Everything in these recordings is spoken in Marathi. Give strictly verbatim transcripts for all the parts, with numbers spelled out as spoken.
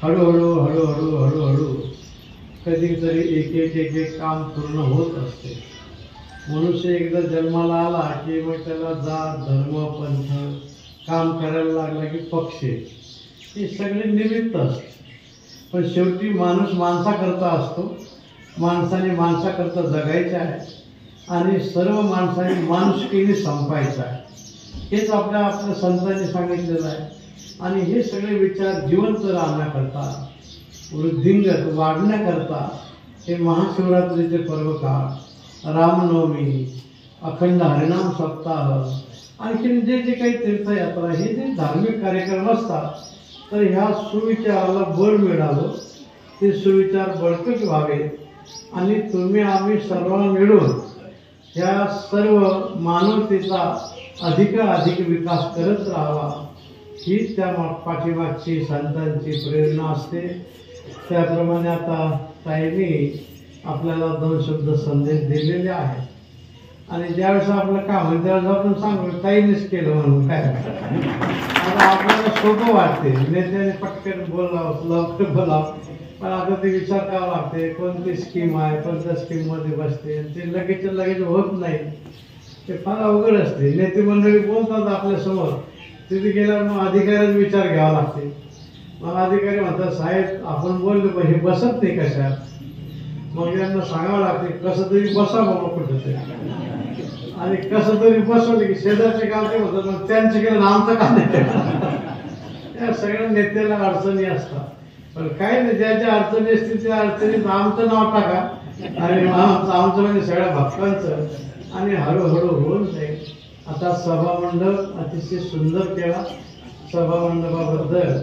हळूहळू हळूहळू हळूहळू कधीतरी एक एक एक एक काम पूर्ण होत असते. मनुष्य एकदा जन्माला आला की मग त्याला जात धर्म पंथ काम करायला लागला की पक्ष हे सगळे निमित्त असते. पण शेवटी माणूस माणसाकरता असतो. माणसाने माणसाकरता जगायचे आहे आणि सर्व माणसाने माणुसकीने संपायचं आहे. हेच आपल्या आपल्या संतांनी सांगितलेलं आहे. आणि हे सगळे विचार जिवंत राहण्याकरता वृद्धिंगत वाढण्याकरता हे महाशिवरात्रीचे पर्व काळ, रामनवमी, अखंड हरिनाम सप्ताह, आणखीन जे जे काही तीर्थयात्रा हे जे धार्मिक कार्यक्रम असतात तर ह्या सुविचाराला बळ मिळावं, ते सुविचार बळकट व्हावे आणि तुम्ही आम्ही सर्व मिळून ह्या सर्व मानवतेचा अधिकाधिक विकास करत राहावा ही त्या पाठीमागची संतांची प्रेरणा असते. त्याप्रमाणे आता ताईंनी आपल्याला दोन शब्द संदेश दिलेले आहेत आणि ज्यावेळेस आपलं काम होईल त्यावेळेस आपण सांगू ताईनेच केलं म्हणून काय आता आपल्याला सोपं वाटते. नेत्याने पटकन बोलावं लवकर बोलावं, पण आता ते विचार करावं लागते कोणती स्कीम आहे, कोणत्या स्कीममध्ये बसते, ते लगेच लगेच होत नाही. ते फार अवघड असते. नेते मंडळी बोलतात आपल्यासमोर, तिथे गेल्यावर मग अधिकाऱ्याचा विचार घ्यावा लागते. मग अधिकारी म्हणतात साहेब आपण बोललो पण हे बसत नाही कशात. मग यांना सांगावं लागते कसं तरी बसा बाबा कुठं तरी, आणि कसं तरी बसवलं की शेजारचे काम ते होतं मग त्यांचं केलं आमचं काम नाही. या सगळ्या नेत्याला अडचणी असतात. पण काय नाही, ज्याच्या अडचणी असतील त्या अडचणीत आमचं नाव टाका आणि आमचं आमचं म्हणजे सगळ्या भक्तांचं, आणि हळूहळू होऊन जाईल. आता सभामंडप अतिशय सुंदर केला. सभामंडपाबद्दल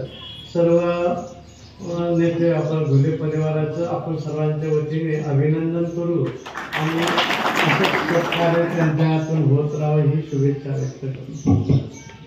सर्व नेते आपण घुले परिवाराचं आपण सर्वांच्या वतीने अभिनंदन करू आणि असंच कार्य त्यांच्या हातून होत राहावं ही शुभेच्छा व्यक्त करतो.